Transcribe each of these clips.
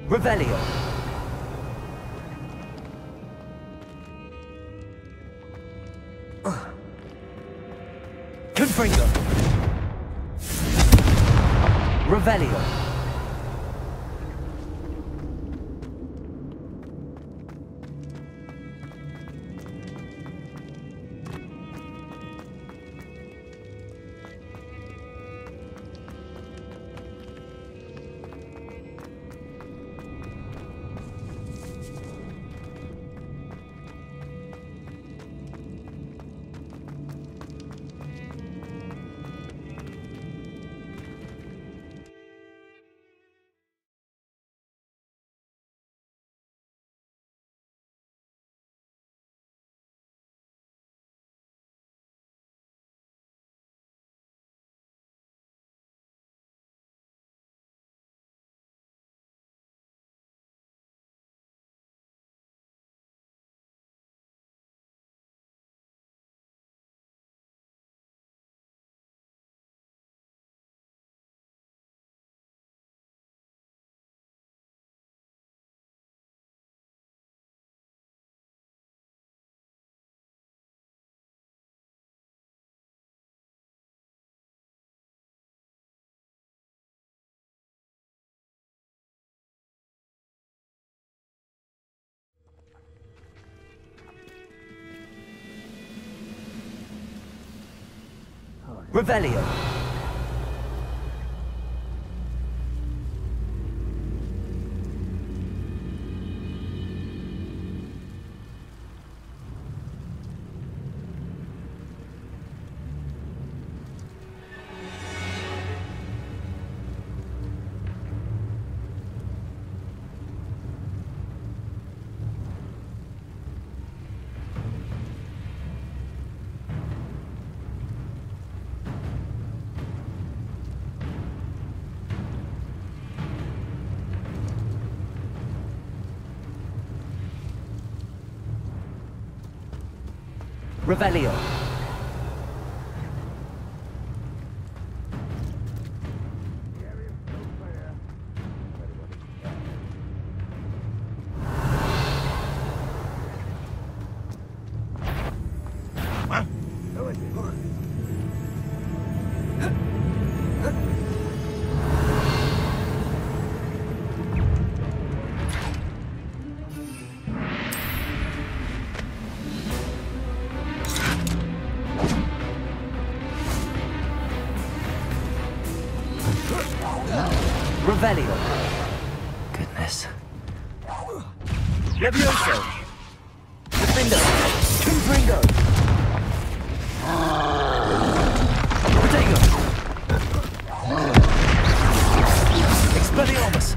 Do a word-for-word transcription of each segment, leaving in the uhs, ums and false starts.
Revelio. Confringo. Revelio. Revelio. Revelio. Revelio. Goodness. Levioso. Defendo. Confringo. Protego. Expelliarmus.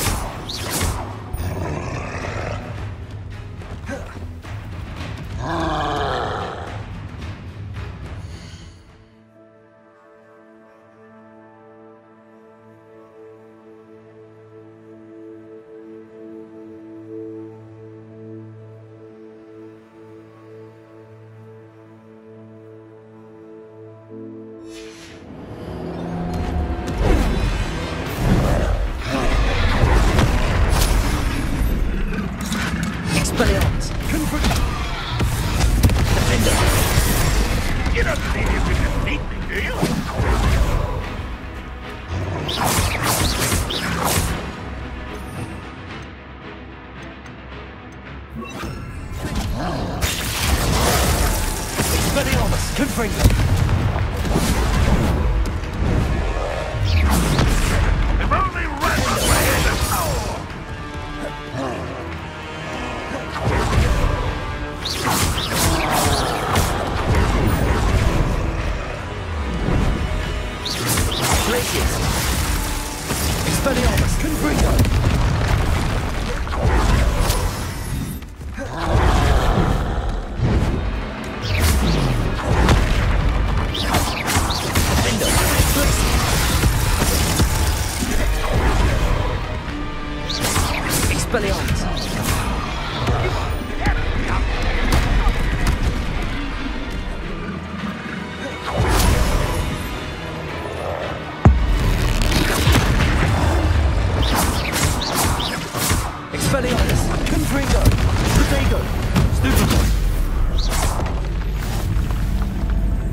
Expelliarmus. Confringo. Defendo. You don't think you can defeat me, do you? Expelliarmus. Confringo. If only Rattler had the power! Glacius. Expelliarmus. Confringo.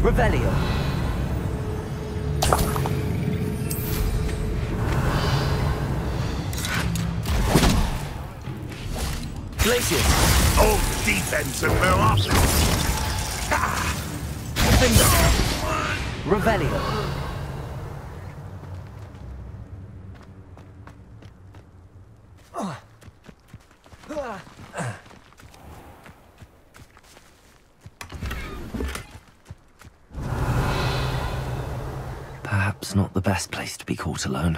Revelio. Glacius. Old defense and we're off. Defender. Revelio. Perhaps not the best place to be caught alone.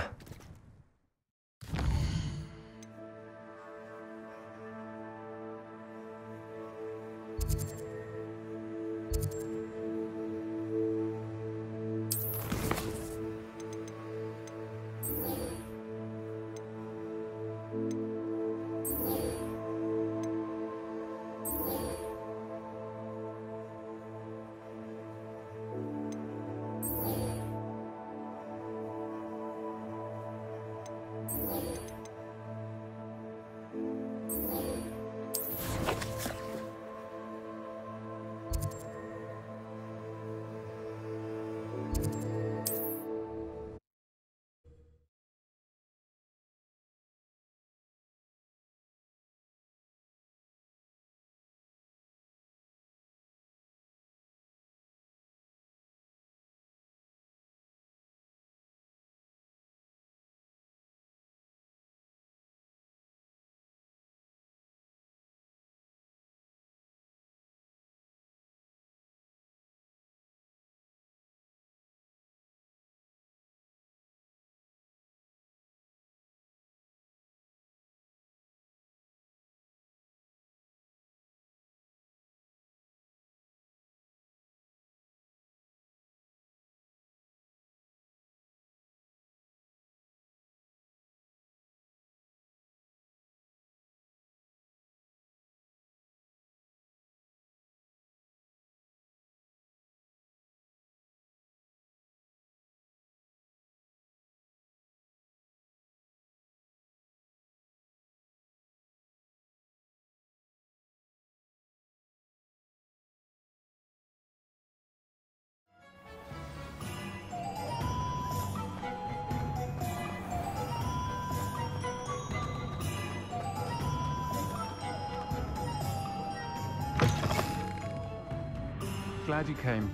Glad you came.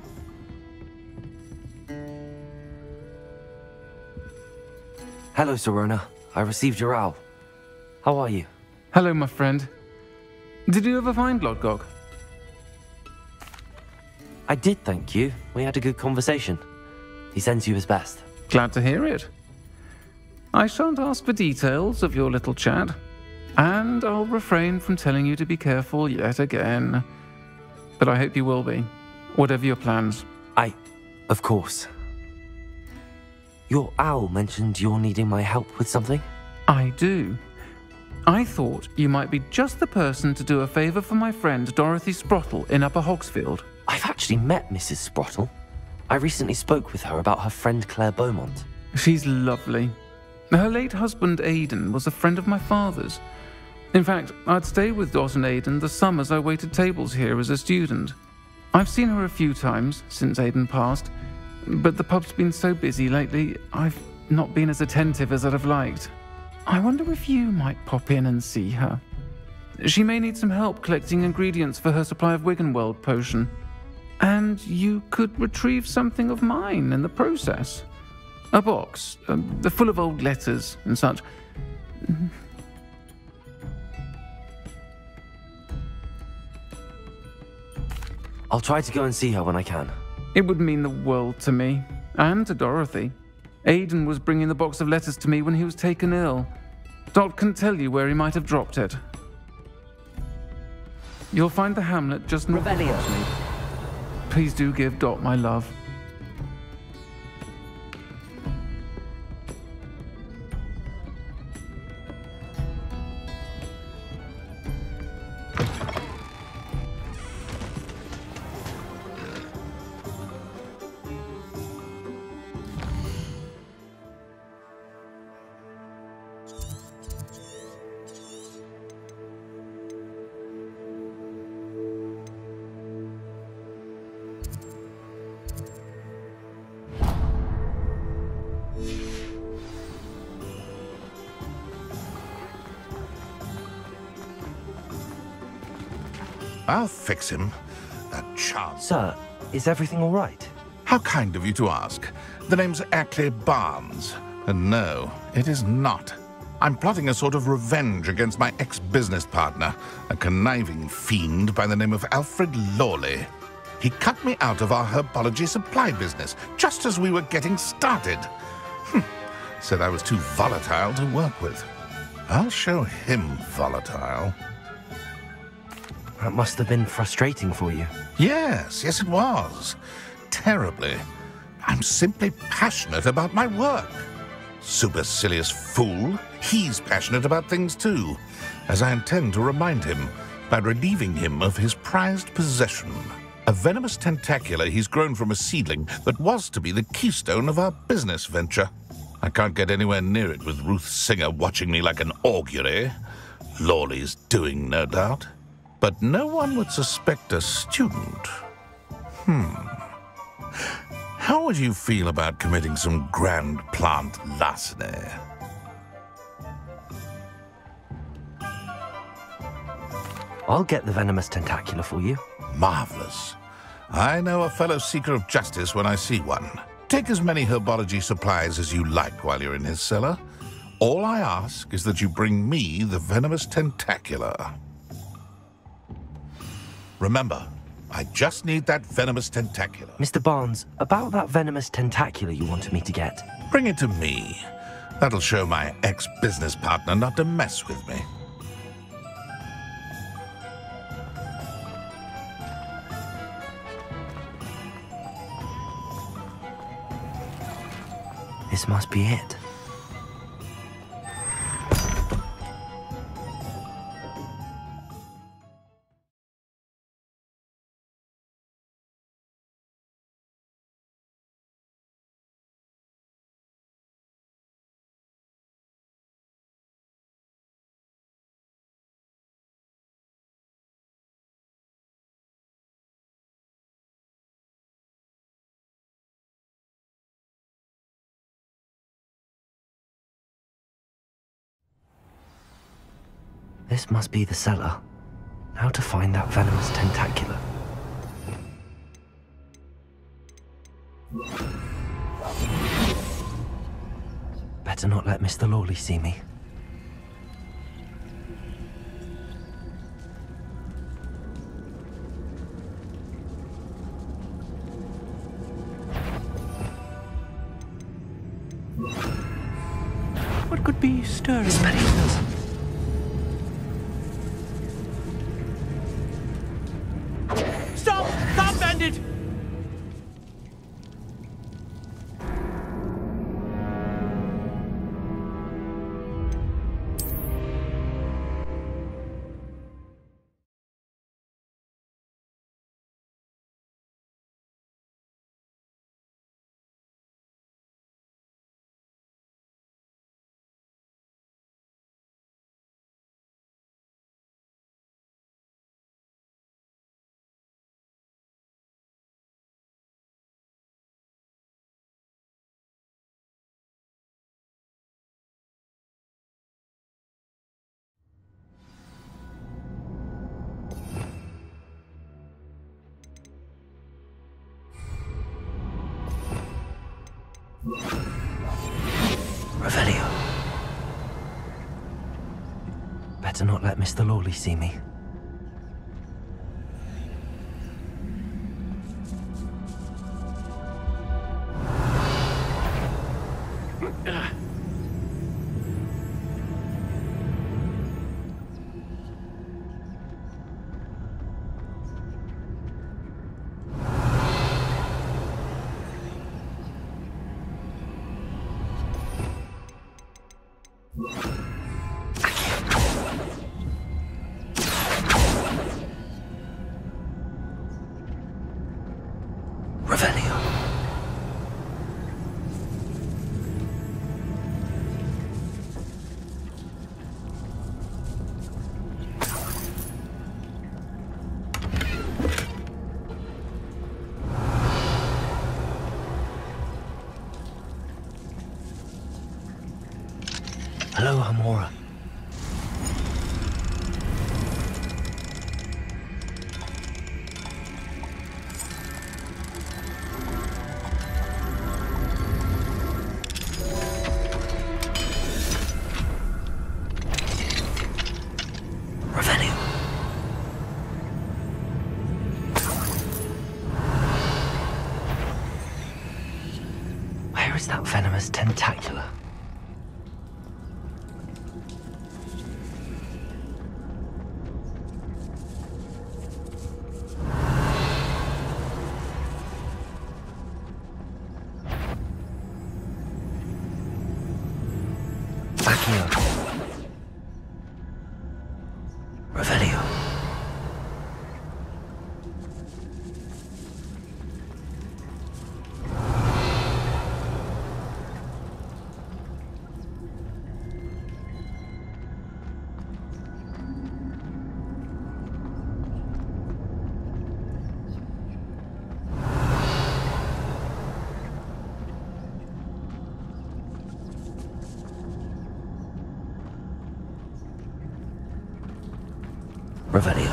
Hello, Sirona. I received your owl. How are you? Hello, my friend. Did you ever find Lodgok? I did, thank you. We had a good conversation. He sends you his best. Glad to hear it. I shan't ask for details of your little chat, and I'll refrain from telling you to be careful yet again. But I hope you will be, whatever your plans. I... of course. Your owl mentioned you're needing my help with something? I do. I thought you might be just the person to do a favour for my friend Dorothy Sprottle in Upper Hogsfield. I've actually met Missus Sprottle. I recently spoke with her about her friend Claire Beaumont. She's lovely. Her late husband Aidan was a friend of my father's. In fact, I'd stayed with Dot and Aidan the summers I waited tables here as a student. I've seen her a few times since Aidan passed, but the pub's been so busy lately, I've not been as attentive as I'd have liked. I wonder if you might pop in and see her. She may need some help collecting ingredients for her supply of Wiggenweld potion. And you could retrieve something of mine in the process. A box, uh, full of old letters and such. I'll try to go and see her when I can. It would mean the world to me, and to Dorothy. Aidan was bringing the box of letters to me when he was taken ill. Dot can tell you where he might have dropped it. You'll find the hamlet just north of Revelio. Hogsmeade. Please do give Dot my love. I'll fix him. That chance. Sir, is everything all right? How kind of you to ask. The name's Ackley Barnes. And no, it is not. I'm plotting a sort of revenge against my ex-business partner, a conniving fiend by the name of Alfred Lawley. He cut me out of our herbology supply business, just as we were getting started. Hm. Said I was too volatile to work with. I'll show him volatile. That must have been frustrating for you. Yes, yes it was. Terribly. I'm simply passionate about my work. Supercilious fool. He's passionate about things too, as I intend to remind him by relieving him of his prized possession. A venomous tentacula he's grown from a seedling that was to be the keystone of our business venture. I can't get anywhere near it with Ruth Singer watching me like an augury. Lawley's doing, no doubt. But no one would suspect a student. Hmm. How would you feel about committing some grand plant larceny? I'll get the venomous tentacula for you. Marvelous. I know a fellow seeker of justice when I see one. Take as many herbology supplies as you like while you're in his cellar. All I ask is that you bring me the venomous tentacula. Remember, I just need that venomous tentacula. Mister Barnes, about that venomous tentacula you wanted me to get. Bring it to me. That'll show my ex-business partner not to mess with me. This must be it. This must be the cellar. How to find that venomous tentacula? Better not let Mister Lawley see me. What could be stirring? Stop! Stop, bandit! Revelio. Better not let Mister Lawley see me. Revelio. Hello, Hamora. Where is that venomous tentacula? Accio. Revelio. Revelio.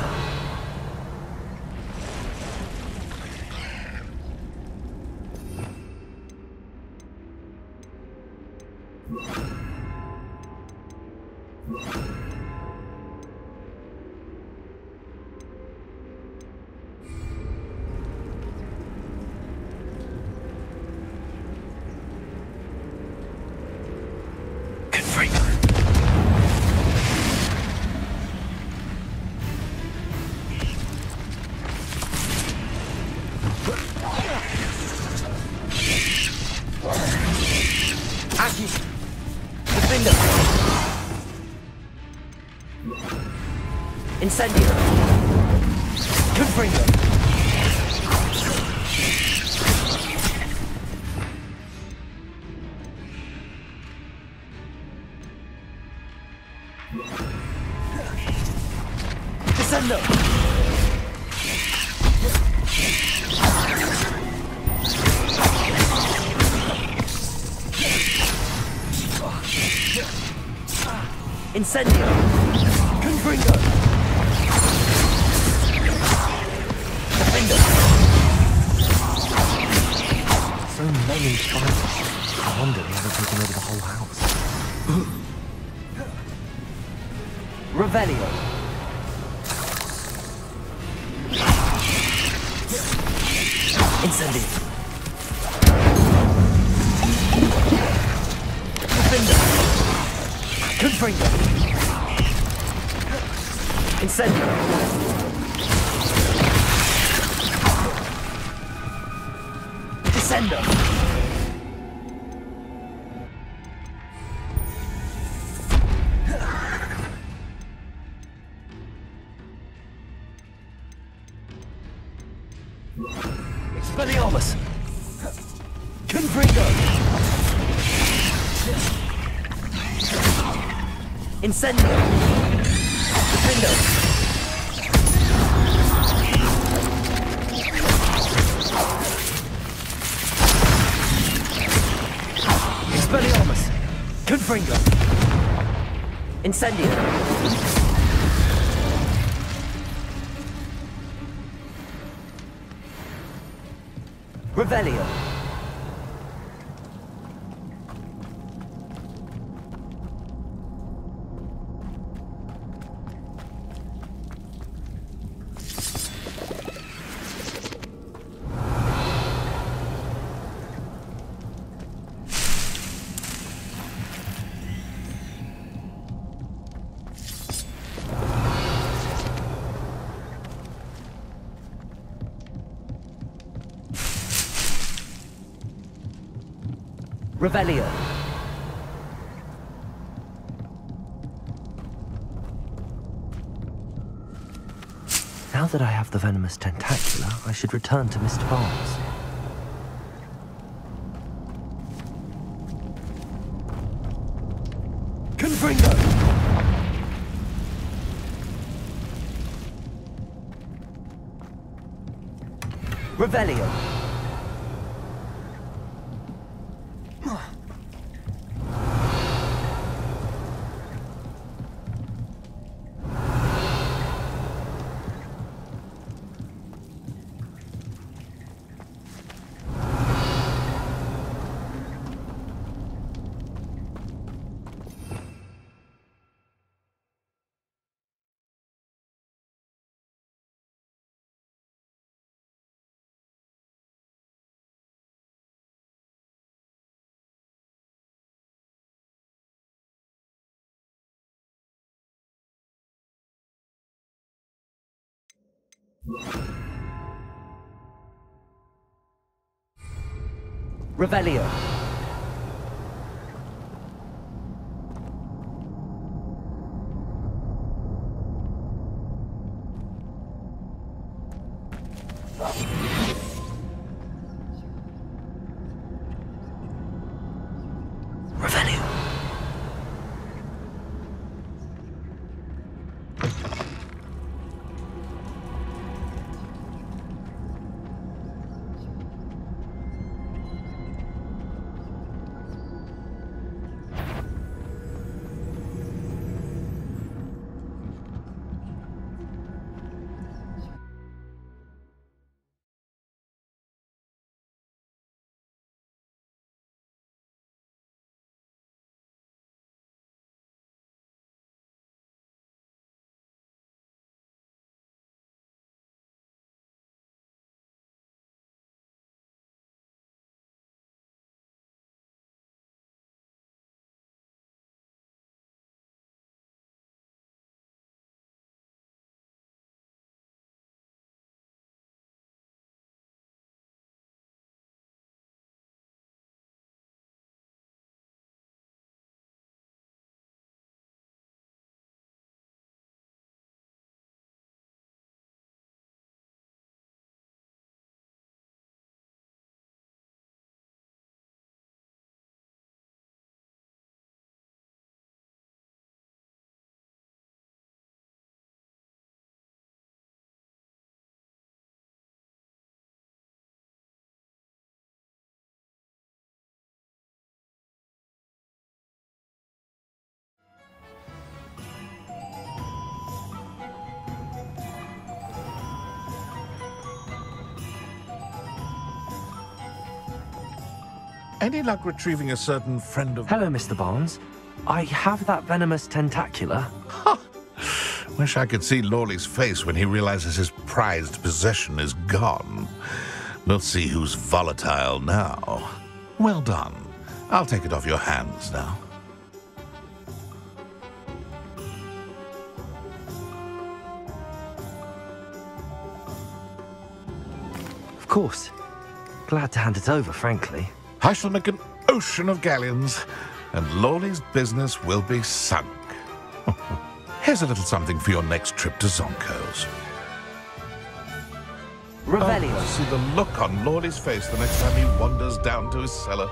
Confringo. Aki! Defender! Incendio! Confringo! Descendo! Incendio! Confringo! Defender! So many spiders. I wonder they haven't taken over the whole house. Revelio! Incendio! Defender! Confringo! Incendio! Descendo! Expelliarmus! Confringo! Incendio! Defendo! Expelliarmus! Confringo! Incendio! Revelio! Revelio. Now that I have the venomous tentacula, I should return to Mister Barnes. Confringo! Revelio. Revelio. Revelio. Any luck retrieving a certain friend of... Hello, Mister Barnes. I have that venomous tentacula. Wish I could see Lawley's face when he realizes his prized possession is gone. We'll see who's volatile now. Well done. I'll take it off your hands now. Of course. Glad to hand it over, frankly. I shall make an ocean of galleons, and Lawley's business will be sunk. Here's a little something for your next trip to Zonko's. Revelio. Oh, see the look on Lawley's face the next time he wanders down to his cellar.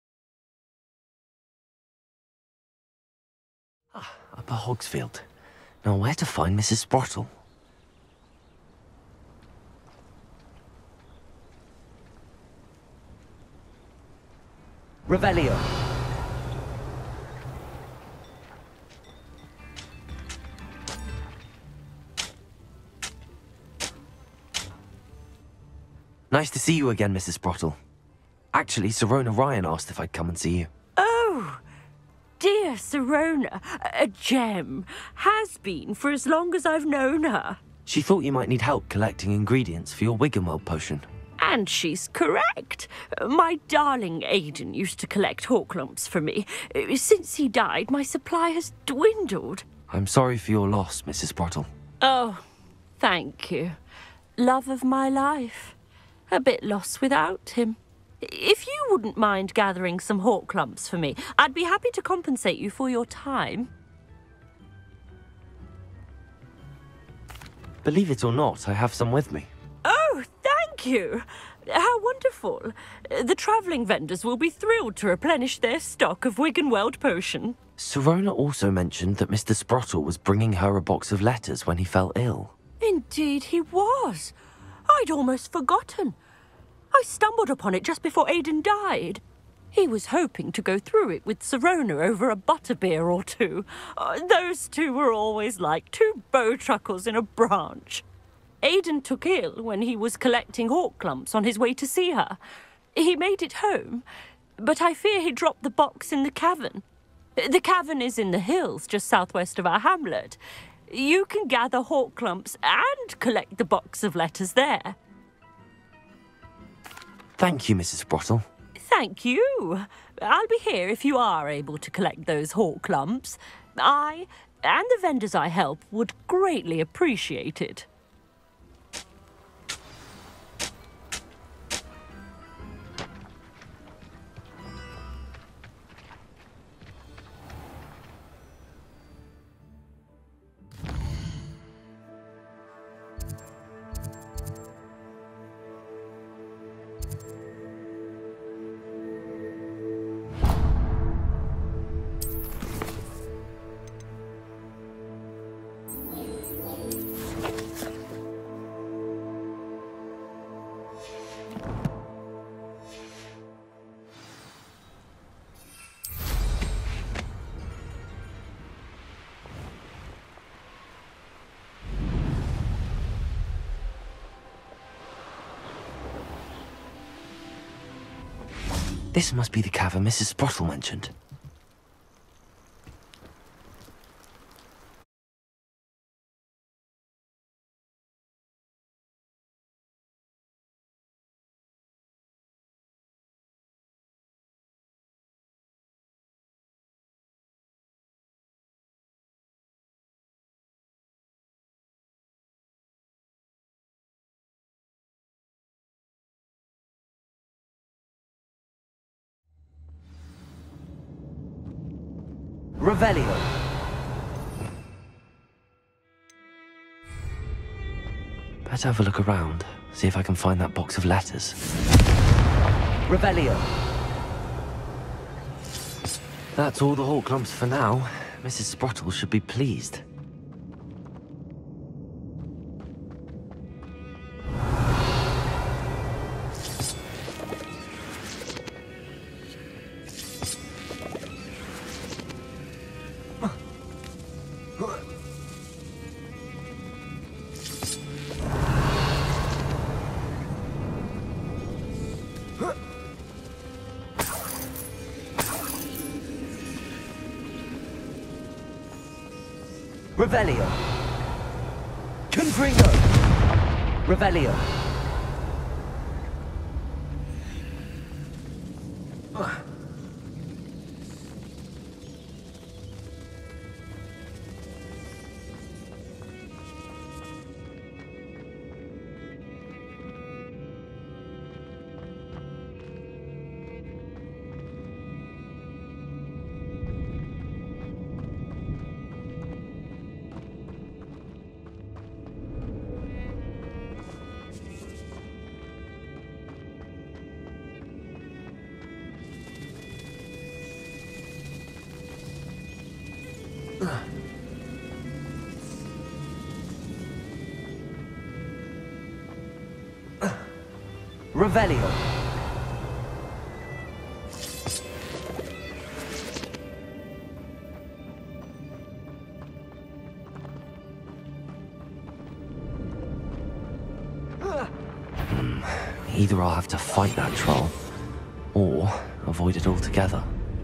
Upper Hogsfield. Now, where to find Missus Sprottle? Revelio. Nice to see you again, Missus Sprottle. Actually, Sirona Ryan asked if I'd come and see you. Oh, dear Sirona, a gem, has been for as long as I've known her. She thought you might need help collecting ingredients for your Wiggenweld potion. And she's correct. My darling Aidan used to collect Hawklumps for me. Since he died, my supply has dwindled. I'm sorry for your loss, Missus Sprottle. Oh, thank you. Love of my life. A bit lost without him. If you wouldn't mind gathering some Hawklumps for me, I'd be happy to compensate you for your time. Believe it or not, I have some with me. Oh, thank you. How wonderful. The travelling vendors will be thrilled to replenish their stock of Wiggenweld potion. Sirona also mentioned that Mister Sprottle was bringing her a box of letters when he fell ill. Indeed he was. I'd almost forgotten. I stumbled upon it just before Aidan died. He was hoping to go through it with Sirona over a butterbeer or two. Uh, those two were always like two bowtruckles in a branch. Aidan took ill when he was collecting Hawklumps on his way to see her. He made it home, but I fear he dropped the box in the cavern. The cavern is in the hills just southwest of our hamlet. You can gather Hawklumps and collect the box of letters there. Thank you, Missus Sprottle. Thank you. I'll be here if you are able to collect those Hawklumps. I and the vendors I help would greatly appreciate it. This must be the cavern Missus Sprottle mentioned. Revelio. Better have a look around, see if I can find that box of letters. Revelio. That's all the Hawklumps for now. Missus Sprottle should be pleased. Revelio. Confringo. Revelio. Revelio. Either I'll have to fight that troll, or avoid it altogether.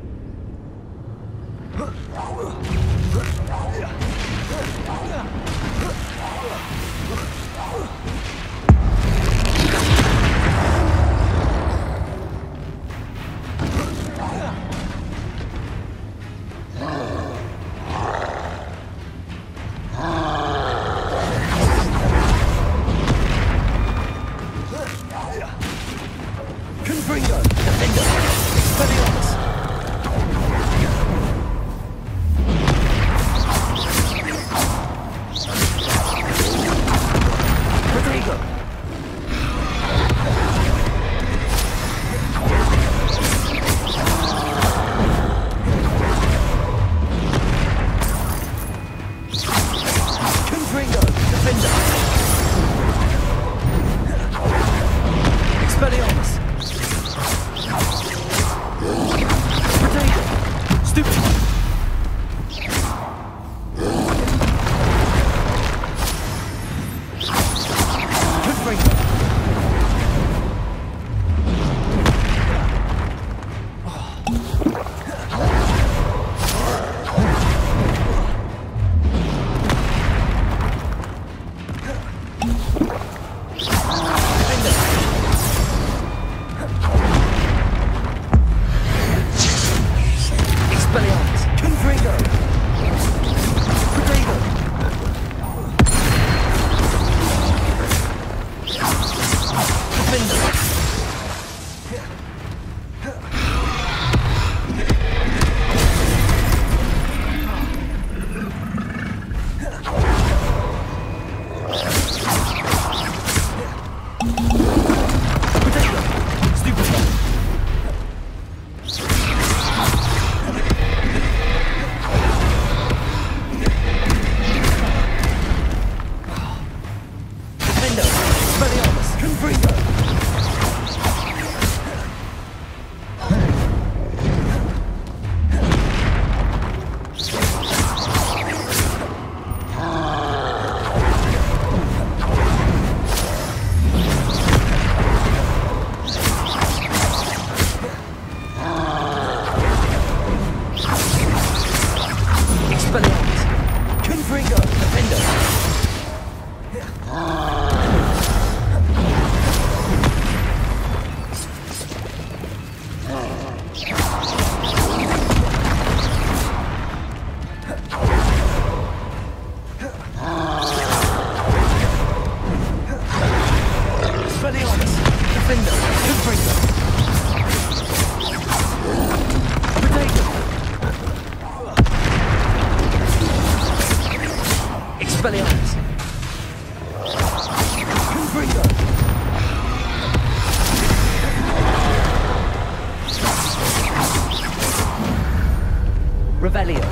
Revelio.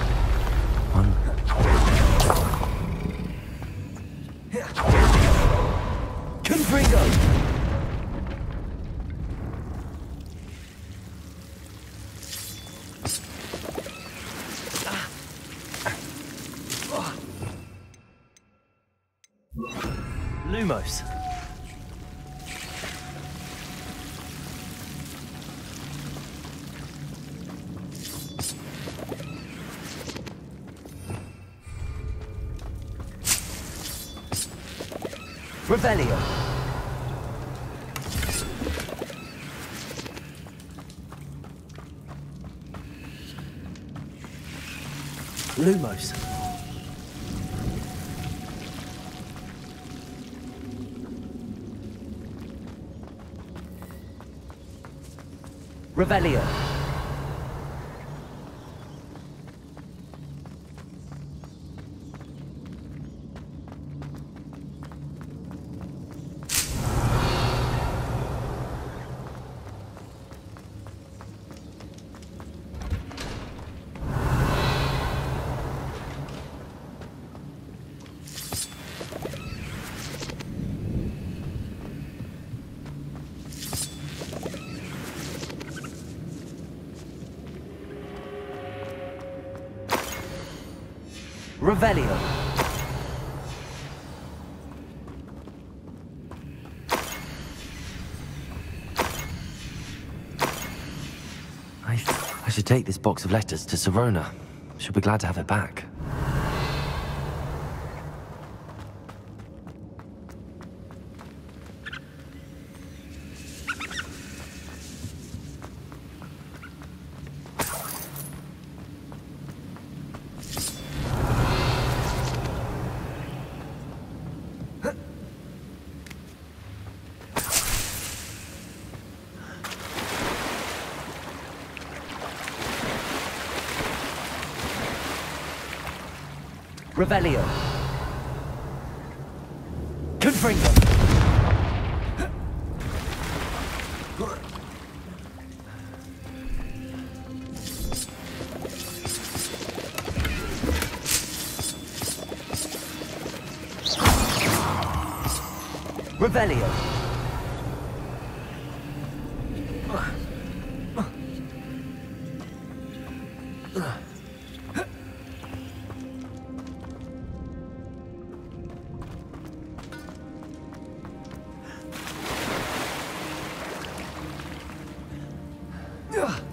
One. Confringo. Lumos. Revelio. Lumos. Revelio. Revelio. I, I should take this box of letters to Sirona. She'll be glad to have it back. Revelio. Confringo. Revelio. Ugh.